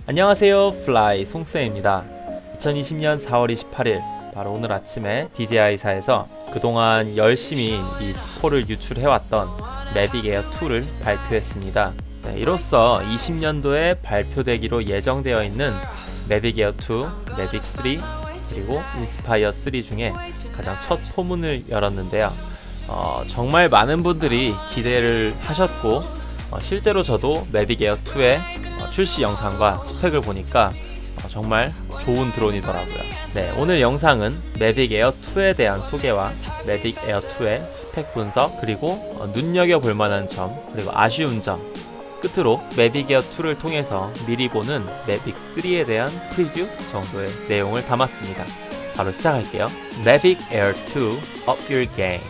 안녕하세요, 플라이 송쌤입니다. 2020년 4월 28일 바로 오늘 아침에 DJI사에서 그동안 열심히 이 스포를 유출해왔던 매빅 에어 2를 발표했습니다. 이로써 20년도에 발표되기로 예정되어 있는 매빅 에어 2, 매빅 3 그리고 인스파이어 3 중에 가장 첫 포문을 열었는데요. 정말 많은 분들이 기대를 하셨고 실제로 저도 매빅 에어 2의 출시 영상과 스펙을 보니까 정말 좋은 드론이더라고요. 네, 오늘 영상은 매빅 에어 2에 대한 소개와 매빅 에어 2의 스펙 분석, 그리고 눈여겨볼 만한 점, 그리고 아쉬운 점, 끝으로 매빅 에어 2를 통해서 미리 보는 매빅 3에 대한 프리뷰 정도의 내용을 담았습니다. 바로 시작할게요. 매빅 에어 2 Up Your Game.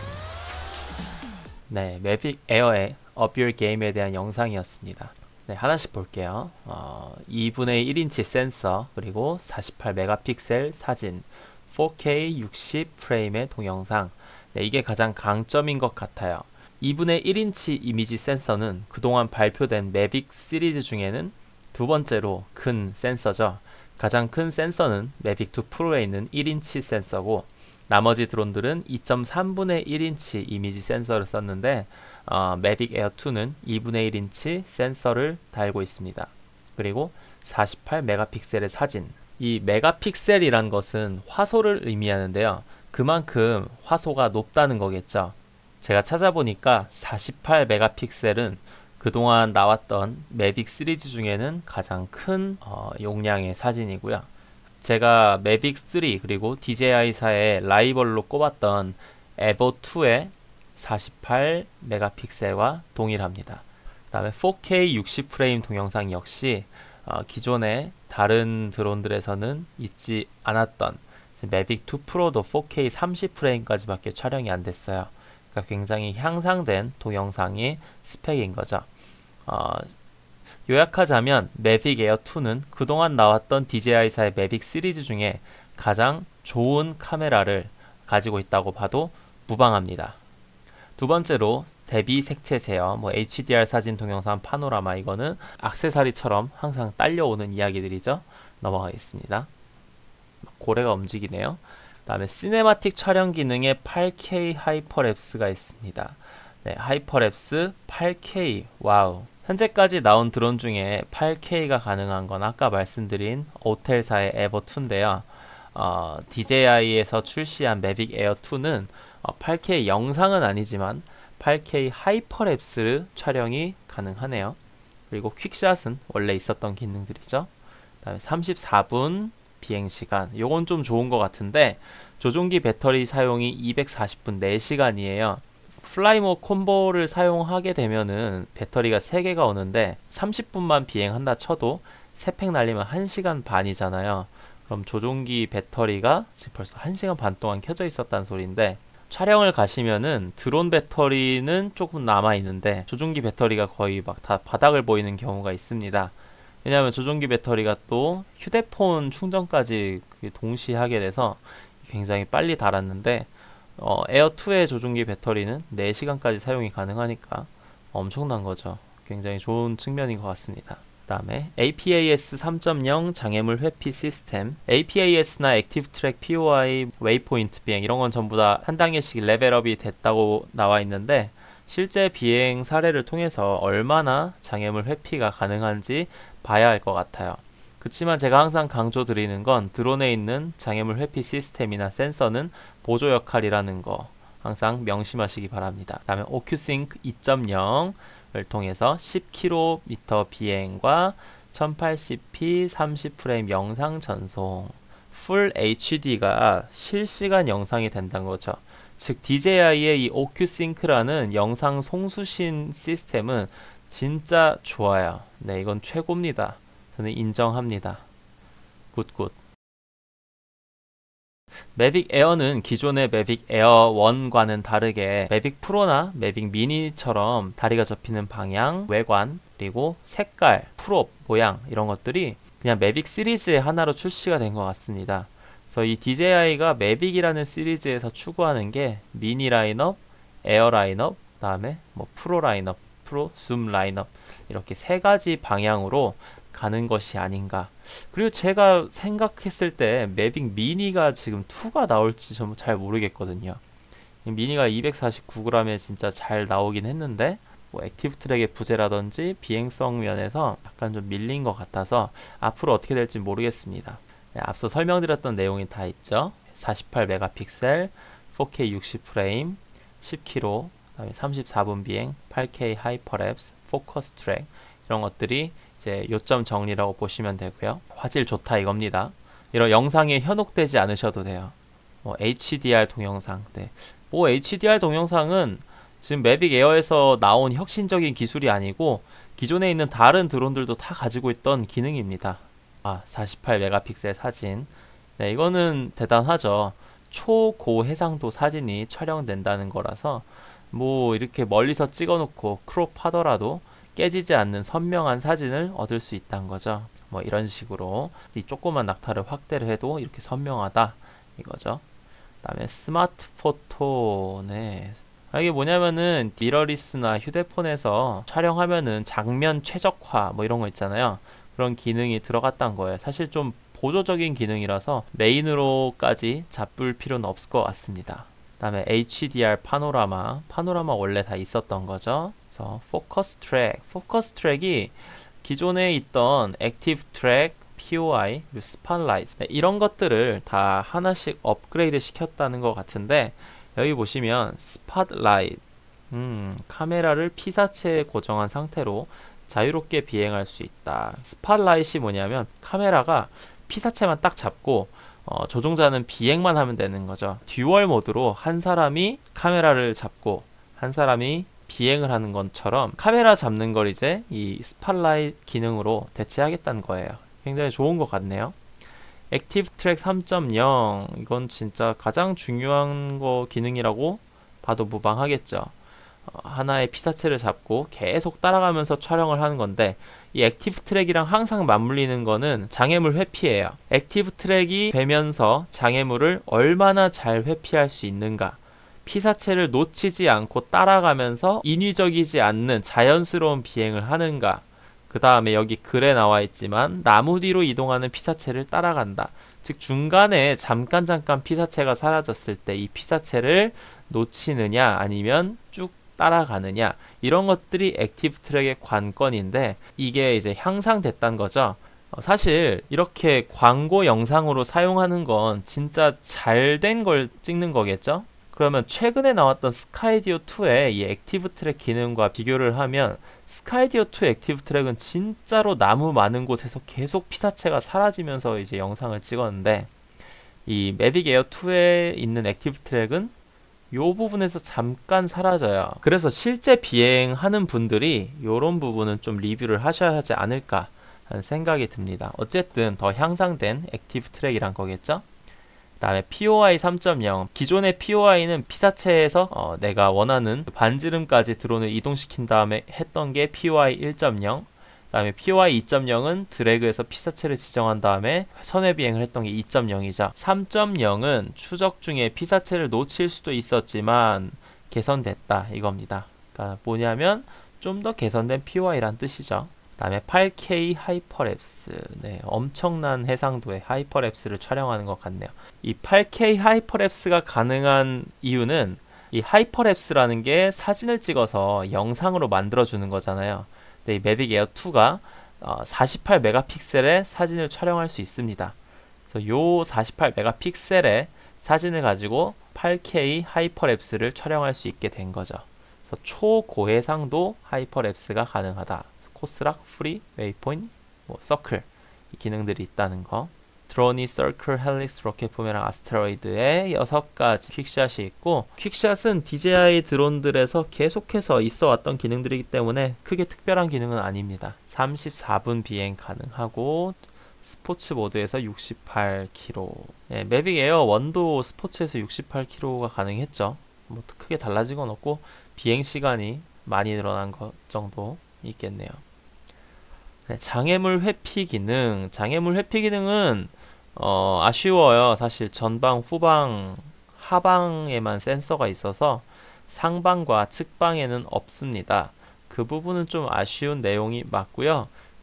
네, 매빅 에어의 Up Your Game에 대한 영상이었습니다. 네, 하나씩 볼게요. 2분의 1인치 센서, 그리고 48메가픽셀 사진, 4K 60 프레임의 동영상. 네, 이게 가장 강점인 것 같아요. 2분의 1인치 이미지 센서는 그동안 발표된 매빅 시리즈 중에는 두 번째로 큰 센서죠. 가장 큰 센서는 매빅 2 프로에 있는 1인치 센서고, 나머지 드론들은 2.3분의 1인치 이미지 센서를 썼는데 매빅 에어 2는 2분의 1인치 센서를 달고 있습니다. 그리고 48메가픽셀의 사진. 이 메가픽셀이란 것은 화소를 의미하는데요. 그만큼 화소가 높다는 거겠죠. 제가 찾아보니까 48메가픽셀은 그동안 나왔던 매빅 시리즈 중에는 가장 큰 용량의 사진이고요. 제가 매빅 3 그리고 DJI사의 라이벌로 꼽았던 에버2의 48메가픽셀과 동일합니다. 그 다음에 4K 60프레임 동영상 역시 기존의 다른 드론들에서는 있지 않았던 매빅 2 프로도 4K 30프레임까지 밖에 촬영이 안 됐어요. 그러니까 굉장히 향상된 동영상의 스펙인 거죠. 요약하자면 매빅 에어 2는 그동안 나왔던 DJI사의 매빅 시리즈 중에 가장 좋은 카메라를 가지고 있다고 봐도 무방합니다. 두 번째로 대비 색채 제어, HDR 사진, 동영상, 파노라마, 이거는 액세서리처럼 항상 딸려오는 이야기들이죠. 넘어가겠습니다. 고래가 움직이네요. 그 다음에 시네마틱 촬영 기능에 8K 하이퍼랩스가 있습니다. 네, 하이퍼랩스 8K, 와우. 현재까지 나온 드론 중에 8K가 가능한 건 아까 말씀드린 오텔사의 에버2인데요. DJI에서 출시한 매빅 에어 2는 8K 영상은 아니지만 8K 하이퍼랩스 촬영이 가능하네요. 그리고 퀵샷은 원래 있었던 기능들이죠. 그 다음에 34분 비행시간, 요건 좀 좋은 것 같은데 조종기 배터리 사용이 240분 4시간이에요. 플라이모 콤보를 사용하게 되면은 배터리가 3개가 오는데 30분만 비행한다 쳐도 3팩 날리면 1시간 반이잖아요. 그럼 조종기 배터리가 지금 벌써 1시간 반 동안 켜져 있었다는 소리인데, 촬영을 가시면은 드론 배터리는 조금 남아있는데 조종기 배터리가 거의 막 다 바닥을 보이는 경우가 있습니다. 왜냐하면 조종기 배터리가 또 휴대폰 충전까지 동시에 하게 돼서 굉장히 빨리 닳았는데 에어2의 조종기 배터리는 4시간까지 사용이 가능하니까 엄청난 거죠. 굉장히 좋은 측면인 것 같습니다. 그 다음에 APAS 3.0 장애물 회피 시스템, APAS나 액티브 트랙 POI, 웨이포인트 비행, 이런 건 전부 다 한 단계씩 레벨업이 됐다고 나와 있는데, 실제 비행 사례를 통해서 얼마나 장애물 회피가 가능한지 봐야 할 것 같아요. 그렇지만 제가 항상 강조드리는 건 드론에 있는 장애물 회피 시스템이나 센서는 보조 역할이라는 거 항상 명심하시기 바랍니다. 그 다음에 오큐싱크 2.0을 통해서 10km 비행과 1080p 30프레임 영상 전송, 풀 HD가 실시간 영상이 된다는 거죠. 즉 DJI의 이 오큐싱크라는 영상 송수신 시스템은 진짜 좋아요. 네, 이건 최고입니다. 저는 인정합니다. 굿굿. 매빅 에어는 기존의 매빅 에어 1과는 다르게 매빅 프로나 매빅 미니처럼 다리가 접히는 방향, 외관, 그리고 색깔, 프롭, 모양, 이런 것들이 그냥 매빅 시리즈의 하나로 출시가 된 것 같습니다. 그래서 이 DJI가 매빅이라는 시리즈에서 추구하는 게 미니 라인업, 에어 라인업, 그 다음에 프로 라인업, 프로, 줌 라인업, 이렇게 세 가지 방향으로 가는 것이 아닌가. 그리고 제가 생각했을 때 매빅 미니가 지금 2가 나올지 좀 잘 모르겠거든요. 미니가 249g에 진짜 잘 나오긴 했는데 뭐 액티브 트랙의 부재라든지 비행성 면에서 약간 좀 밀린 것 같아서 앞으로 어떻게 될지 모르겠습니다. 네, 앞서 설명드렸던 내용이 다 있죠. 48메가픽셀, 4K 60프레임, 10km, 그다음에 34분 비행, 8K 하이퍼랩스, 포커스 트랙 이런 것들이 이제 요점 정리라고 보시면 되고요. 화질 좋다 이겁니다. 이런 영상에 현혹되지 않으셔도 돼요. 뭐 HDR 동영상, 네. 뭐 HDR 동영상은 지금 매빅 에어에서 나온 혁신적인 기술이 아니고 기존에 있는 다른 드론들도 다 가지고 있던 기능입니다. 48메가픽셀 사진. 네, 이거는 대단하죠. 초고해상도 사진이 촬영된다는 거라서 뭐 이렇게 멀리서 찍어놓고 크롭하더라도 깨지지 않는 선명한 사진을 얻을 수 있다는 거죠. 뭐 이런 식으로 이 조그만 낙타를 확대를 해도 이렇게 선명하다 이거죠. 그다음에 스마트 포토. 네. 이게 뭐냐면은 미러리스나 휴대폰에서 촬영하면은 장면 최적화 뭐 이런 거 있잖아요. 그런 기능이 들어갔단 거예요. 사실 좀 보조적인 기능이라서 메인으로까지 잡을 필요는 없을 것 같습니다. 그 다음에 HDR 파노라마 원래 다 있었던 거죠. 그래서 포커스 트랙이 기존에 있던 액티브 트랙, POI, 그리고 스팟라이트, 네, 이런 것들을 다 하나씩 업그레이드 시켰다는 것 같은데 여기 보시면 스팟라이트, 카메라를 피사체에 고정한 상태로 자유롭게 비행할 수 있다. 스팟라이트이 뭐냐면 카메라가 피사체만 딱 잡고 조종자는 비행만 하면 되는 거죠. 듀얼 모드로 한 사람이 카메라를 잡고 한 사람이 비행을 하는 것처럼 카메라 잡는 걸 이제 이 스팟라이트 기능으로 대체하겠다는 거예요. 굉장히 좋은 것 같네요. 액티브 트랙 3.0 이건 진짜 가장 중요한 거 기능이라고 봐도 무방하겠죠. 하나의 피사체를 잡고 계속 따라가면서 촬영을 하는 건데 이 액티브 트랙이랑 항상 맞물리는 거는 장애물 회피예요. 액티브 트랙이 되면서 장애물을 얼마나 잘 회피할 수 있는가, 피사체를 놓치지 않고 따라가면서 인위적이지 않는 자연스러운 비행을 하는가, 그 다음에 여기 글에 나와 있지만 나무 뒤로 이동하는 피사체를 따라간다. 즉 중간에 잠깐 피사체가 사라졌을 때 이 피사체를 놓치느냐 아니면 쭉 따라가느냐, 이런 것들이 액티브 트랙의 관건인데 이게 이제 향상됐다는 거죠. 사실 이렇게 광고 영상으로 사용하는 건 진짜 잘 된 걸 찍는 거겠죠? 그러면 최근에 나왔던 스카이디오 2의 이 액티브 트랙 기능과 비교를 하면 스카이디오 2 액티브 트랙은 진짜로 나무 많은 곳에서 계속 피사체가 사라지면서 이제 영상을 찍었는데 이 매빅 에어 2에 있는 액티브 트랙은 요 부분에서 잠깐 사라져요. 그래서 실제 비행하는 분들이 요런 부분은 좀 리뷰를 하셔야 하지 않을까 하는 생각이 듭니다. 어쨌든 더 향상된 액티브 트랙이란 거겠죠? 그 다음에 POI 3.0. 기존의 POI는 피사체에서 내가 원하는 반지름까지 드론을 이동시킨 다음에 했던 게 POI 1.0. 그 다음에 POI 2.0은 드래그해서 피사체를 지정한 다음에 선회 비행을 했던 게 2.0이죠. 3.0은 추적 중에 피사체를 놓칠 수도 있었지만 개선됐다 이겁니다. 그러니까 뭐냐면 좀 더 개선된 POI란 뜻이죠. 그 다음에 8K 하이퍼랩스. 네, 엄청난 해상도의 하이퍼랩스를 촬영하는 것 같네요. 이 8K 하이퍼랩스가 가능한 이유는 이 하이퍼랩스라는 게 사진을 찍어서 영상으로 만들어주는 거잖아요. 이 매빅 에어 2가 48메가픽셀의 사진을 촬영할 수 있습니다. 그래서 요 48메가픽셀의 사진을 가지고 8K 하이퍼랩스를 촬영할 수 있게 된 거죠. 그래서 초고해상도 하이퍼랩스가 가능하다. 코스락, 프리, 웨이포인트, 서클 이 기능들이 있다는 거. 드론이 서클, 헬릭스, 로켓 부메랑, 아스테로이드의 6가지 퀵샷이 있고, 퀵샷은 DJI 드론들에서 계속해서 있어 왔던 기능들이기 때문에 크게 특별한 기능은 아닙니다. 34분 비행 가능하고 스포츠 모드에서 68km. 네, 매빅 에어 1도 스포츠에서 68km가 가능했죠. 뭐 크게 달라진 건 없고 비행 시간이 많이 늘어난 것 정도 있겠네요. 네, 장애물 회피 기능. 장애물 회피 기능은 아쉬워요. 사실 전방, 후방, 하방에만 센서가 있어서 상방과 측방에는 없습니다. 그 부분은 좀 아쉬운 내용이 맞고요.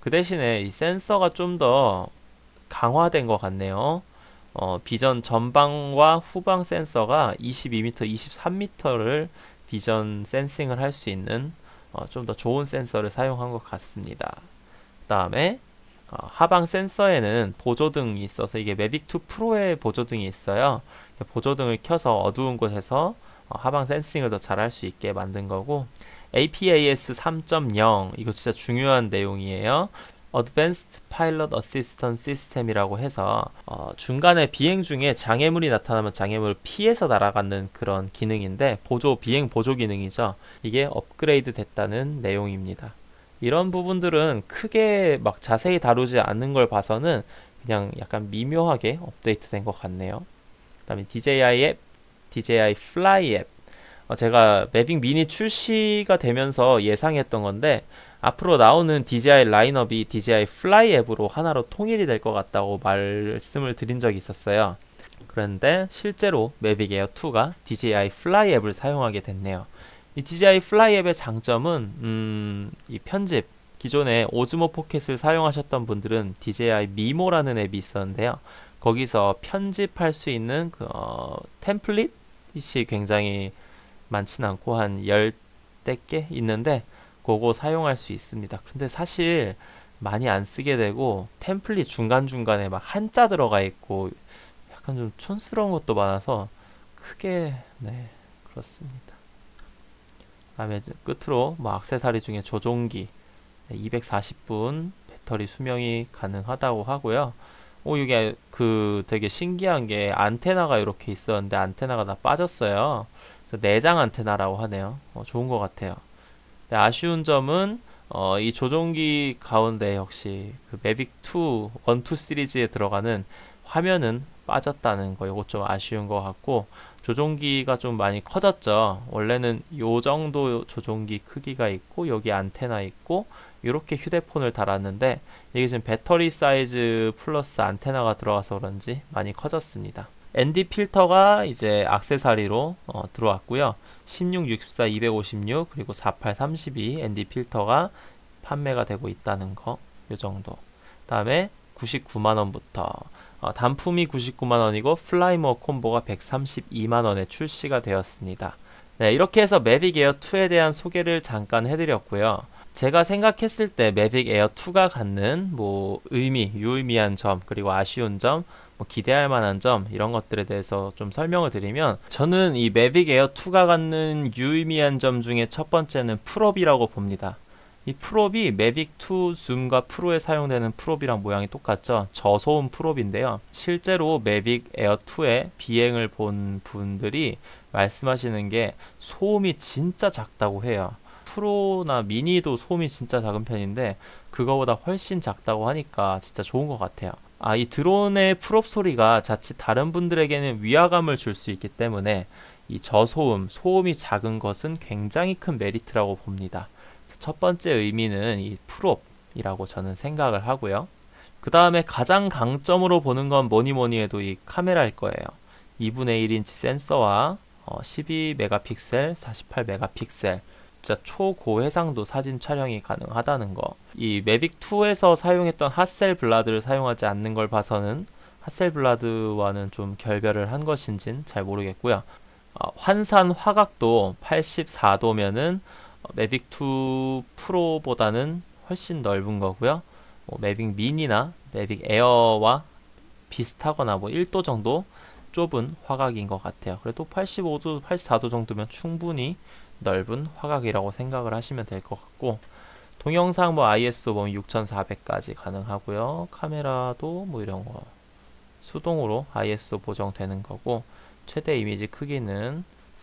그 대신에 이 센서가 좀 더 강화된 것 같네요. 비전 전방과 후방 센서가 22m, 23m를 비전 센싱을 할 수 있는 좀 더 좋은 센서를 사용한 것 같습니다. 그 다음에 하방 센서에는 보조등이 있어서 이게 매빅2 프로의 보조등이 있어요. 보조등을 켜서 어두운 곳에서 하방 센싱을 더 잘할 수 있게 만든 거고, APAS 3.0 이거 진짜 중요한 내용이에요. Advanced Pilot Assistance System이라고 해서 중간에 비행 중에 장애물이 나타나면 장애물을 피해서 날아가는 그런 기능인데, 비행 보조 기능이죠. 이게 업그레이드 됐다는 내용입니다. 이런 부분들은 크게 막 자세히 다루지 않는 걸 봐서는 그냥 약간 미묘하게 업데이트 된 것 같네요. 그 다음에 DJI 앱, DJI Fly 앱. 제가 매빅 미니 출시가 되면서 예상했던 건데, 앞으로 나오는 DJI 라인업이 DJI Fly 앱으로 하나로 통일이 될 것 같다고 말씀을 드린 적이 있었어요. 그런데 실제로 매빅 에어 2가 DJI Fly 앱을 사용하게 됐네요. 이 DJI Fly 앱의 장점은 이 편집, 기존에 오즈모 포켓을 사용하셨던 분들은 DJI 미모라는 앱이 있었는데요. 거기서 편집할 수 있는 템플릿이 굉장히 많진 않고 한 10대 개 있는데 그거 사용할 수 있습니다. 근데 사실 많이 안 쓰게 되고, 템플릿 중간중간에 막 한자 들어가 있고 약간 좀 촌스러운 것도 많아서 크게 그렇습니다. 다음에 끝으로 액세서리 중에 조종기 240분 배터리 수명이 가능하다고 하고요. 이게 되게 신기한 게 안테나가 이렇게 있었는데 안테나가 다 빠졌어요. 내장 안테나라고 하네요. 좋은 것 같아요. 아쉬운 점은 이 조종기 가운데 역시 그 매빅2 1, 2 시리즈에 들어가는 화면은 빠졌다는 거, 이거 좀 아쉬운 것 같고, 조종기가 좀 많이 커졌죠. 원래는 요 정도 조종기 크기가 있고 여기 안테나 있고 이렇게 휴대폰을 달았는데, 이게 지금 배터리 사이즈 플러스 안테나가 들어가서 그런지 많이 커졌습니다. ND 필터가 이제 액세서리로 들어왔고요. 16, 64, 256 그리고 48, 32 ND 필터가 판매가 되고 있다는 거, 요 정도. 다음에 99만원부터 단품이 99만원이고 플라이모어 콤보가 132만원에 출시가 되었습니다. 네, 이렇게 해서 매빅 에어 2에 대한 소개를 잠깐 해드렸고요. 제가 생각했을 때 매빅 에어 2가 갖는 유의미한 점, 그리고 아쉬운 점, 기대할 만한 점, 이런 것들에 대해서 좀 설명을 드리면, 저는 이 매빅 에어 2가 갖는 유의미한 점 중에 첫 번째는 프롭이라고 봅니다. 이 프롭이 매빅2 줌과 프로에 사용되는 프롭이랑 모양이 똑같죠. 저소음 프롭인데요. 실제로 매빅 에어 2의 비행을 본 분들이 말씀하시는 게 소음이 진짜 작다고 해요. 프로나 미니도 소음이 진짜 작은 편인데 그거보다 훨씬 작다고 하니까 진짜 좋은 것 같아요. 이 드론의 프롭 소리가 자칫 다른 분들에게는 위화감을 줄 수 있기 때문에 이 저소음, 소음이 작은 것은 굉장히 큰 메리트라고 봅니다. 첫 번째 의미는 이 프롭이라고 저는 생각을 하고요. 그 다음에 가장 강점으로 보는 건 뭐니 해도 이 카메라일 거예요. 2분의 1인치 센서와 12메가픽셀, 48메가픽셀, 진짜 초고해상도 사진 촬영이 가능하다는 거. 이 매빅2에서 사용했던 핫셀블라드를 사용하지 않는 걸 봐서는 핫셀블라드와는 좀 결별을 한 것인진 잘 모르겠고요. 환산 화각도 84도면은 매빅2 프로보다는 훨씬 넓은 거고요. 매빅 미니나 매빅 에어와 비슷하거나 1도 정도 좁은 화각인 것 같아요. 그래도 85도, 84도 정도면 충분히 넓은 화각이라고 생각을 하시면 될 것 같고, 동영상 ISO 보면 6400까지 가능하고요. 카메라도 이런 거 수동으로 ISO 보정되는 거고, 최대 이미지 크기는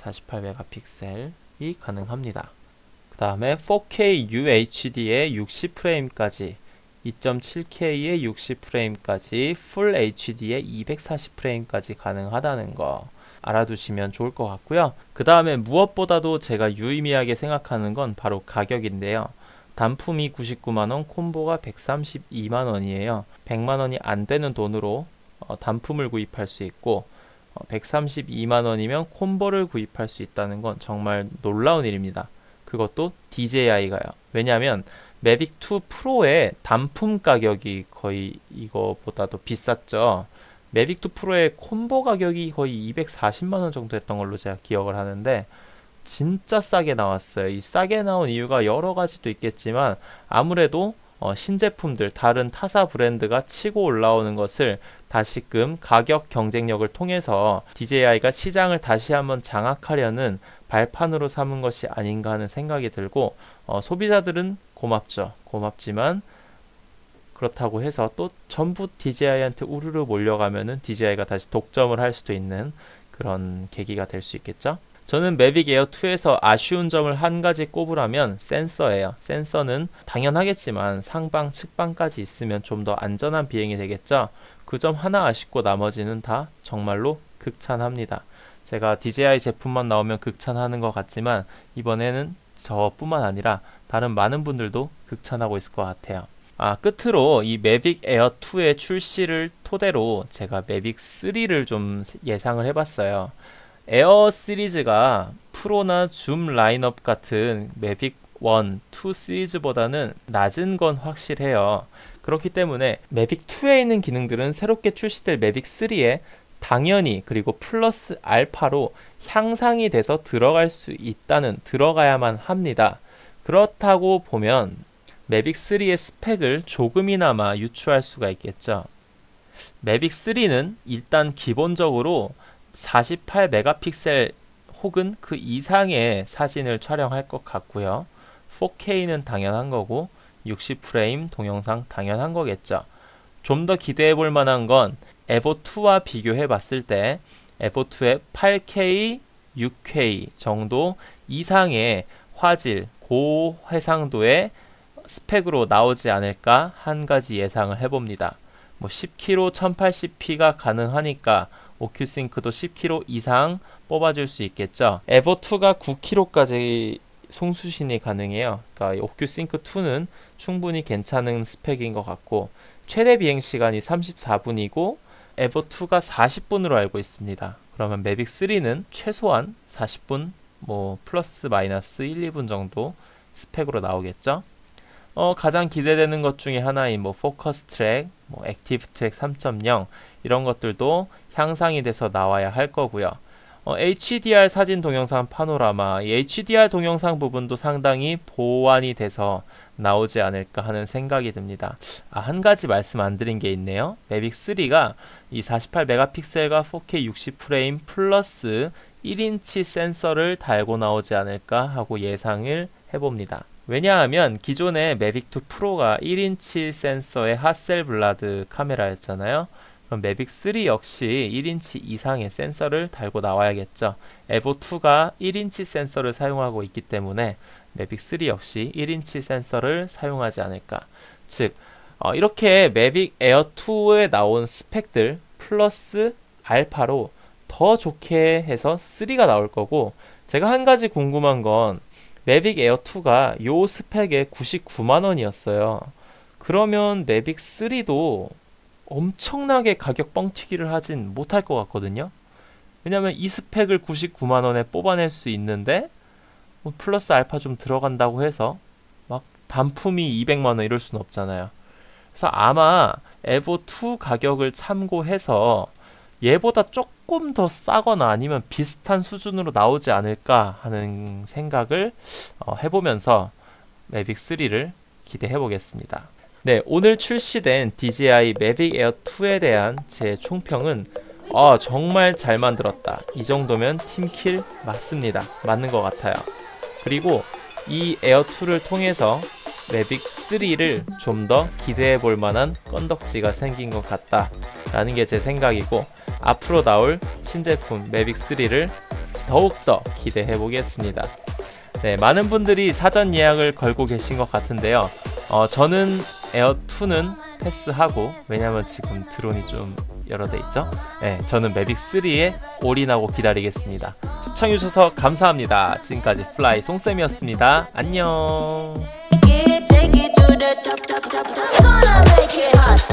48메가픽셀이 가능합니다. 그 다음에 4K UHD에 60프레임까지, 2.7K에 60프레임까지, 풀 HD에 240프레임까지 가능하다는 거 알아두시면 좋을 것 같고요. 그 다음에 무엇보다도 제가 유의미하게 생각하는 건 바로 가격인데요. 단품이 99만원, 콤보가 132만원이에요. 100만원이 안 되는 돈으로 단품을 구입할 수 있고, 132만원이면 콤보를 구입할 수 있다는 건 정말 놀라운 일입니다. 그것도 DJI가요. 왜냐하면 매빅 2 프로의 단품 가격이 거의 이거보다도 비쌌죠. 매빅 2 프로의 콤보 가격이 거의 240만원 정도 했던 걸로 제가 기억을 하는데 진짜 싸게 나왔어요. 이 싸게 나온 이유가 여러 가지도 있겠지만 아무래도 신제품들, 다른 타사 브랜드가 치고 올라오는 것을 다시금 가격 경쟁력을 통해서 DJI가 시장을 다시 한번 장악하려는 발판으로 삼은 것이 아닌가 하는 생각이 들고, 소비자들은 고맙죠. 고맙지만 그렇다고 해서 또 전부 DJI한테 우르르 몰려가면은 DJI가 다시 독점을 할 수도 있는 그런 계기가 될 수 있겠죠. 저는 매빅 에어 2에서 아쉬운 점을 한 가지 꼽으라면 센서예요. 센서는 당연하겠지만 상방, 측방까지 있으면 좀 더 안전한 비행이 되겠죠. 그 점 하나 아쉽고 나머지는 다 정말로 극찬합니다. 제가 DJI 제품만 나오면 극찬하는 것 같지만 이번에는 저뿐만 아니라 다른 많은 분들도 극찬하고 있을 것 같아요. 끝으로 이 매빅 에어 2의 출시를 토대로 제가 매빅 3를 좀 예상을 해봤어요. 에어 시리즈가 프로나 줌 라인업 같은 매빅 1, 2 시리즈보다는 낮은 건 확실해요. 그렇기 때문에 매빅 2에 있는 기능들은 새롭게 출시될 매빅 3에 당연히 그리고 플러스 알파로 향상이 돼서 들어가야만 합니다. 그렇다고 보면 매빅 3의 스펙을 조금이나마 유추할 수가 있겠죠. 매빅 3는 일단 기본적으로 48메가픽셀 혹은 그 이상의 사진을 촬영할 것 같고요. 4K는 당연한 거고 60프레임 동영상 당연한 거겠죠. 좀 더 기대해 볼 만한 건 에보2와 비교해 봤을 때 에보2의 8K, 6K 정도 이상의 화질, 고해상도의 스펙으로 나오지 않을까 한 가지 예상을 해봅니다. 10kg 1080p가 가능하니까 오큐싱크도 10kg 이상 뽑아줄 수 있겠죠. 에보2가 9kg까지 송수신이 가능해요. 그러니까 오큐싱크2는 충분히 괜찮은 스펙인 것 같고 최대 비행시간이 34분이고 에보2가 40분으로 알고 있습니다. 그러면 매빅 3는 최소한 40분 플러스 마이너스 1, 2분 정도 스펙으로 나오겠죠. 가장 기대되는 것 중에 하나인 포커스 트랙, 액티브 트랙 3.0 이런 것들도 향상이 돼서 나와야 할 거고요. HDR 사진 동영상 파노라마, 이 HDR 동영상 부분도 상당히 보완이 돼서 나오지 않을까 하는 생각이 듭니다. 한 가지 말씀 안 드린 게 있네요. 매빅 3가 이 48메가픽셀과 4K 60프레임 플러스 1인치 센서를 달고 나오지 않을까 하고 예상을 해봅니다. 왜냐하면 기존의 매빅 2 프로가 1인치 센서의 하셀블라드 카메라였잖아요. 그럼 매빅 3 역시 1인치 이상의 센서를 달고 나와야겠죠. 에보2가 1인치 센서를 사용하고 있기 때문에 매빅 3 역시 1인치 센서를 사용하지 않을까. 즉 이렇게 매빅 에어 2에 나온 스펙들 플러스 알파로 더 좋게 해서 3가 나올 거고, 제가 한 가지 궁금한 건 매빅 에어 2가 요 스펙에 99만원이었어요. 그러면 매빅 3도 엄청나게 가격 뻥튀기를 하진 못할 것 같거든요. 왜냐면 이 스펙을 99만원에 뽑아낼 수 있는데 플러스 알파 좀 들어간다고 해서 막 단품이 200만원 이럴 수는 없잖아요. 그래서 아마 에보2 가격을 참고해서 얘보다 조금 더 싸거나 아니면 비슷한 수준으로 나오지 않을까 하는 생각을 해보면서 매빅 3를 기대해 보겠습니다. 네, 오늘 출시된 DJI 매빅 에어 2에 대한 제 총평은 정말 잘 만들었다. 이 정도면 팀킬 맞습니다. 맞는 것 같아요. 그리고 이 에어 2를 통해서 매빅 3를 좀 더 기대해 볼 만한 건덕지가 생긴 것 같다 라는 게 제 생각이고, 앞으로 나올 신제품 매빅 3를 더욱더 기대해 보겠습니다. 네, 많은 분들이 사전 예약을 걸고 계신 것 같은데요. 저는 에어 2는 패스하고, 왜냐면 지금 드론이 좀 여러 대 있죠. 네, 저는 매빅 3에 올인하고 기다리겠습니다. 시청해주셔서 감사합니다. 지금까지 플라이 송쌤이었습니다. 안녕. Take it to the top, top, top, top. Gonna make it hot.